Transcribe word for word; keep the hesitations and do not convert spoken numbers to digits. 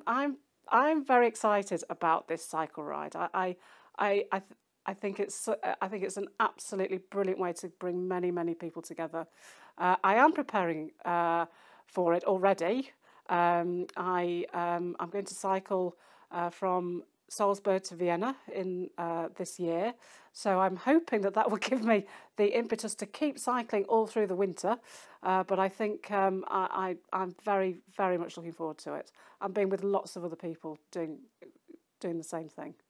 I'm I'm very excited about this cycle ride. I I I I, th- I think it's so- I think it's an absolutely brilliant way to bring many many people together. Uh, I am preparing uh, for it already. Um, I um, I'm going to cycle uh, from Salzburg to Vienna in uh, this year, so I'm hoping that that will give me the impetus to keep cycling all through the winter. Uh, but I think um, I, I I'm very very much looking forward to it. I'm being with lots of other people doing doing the same thing.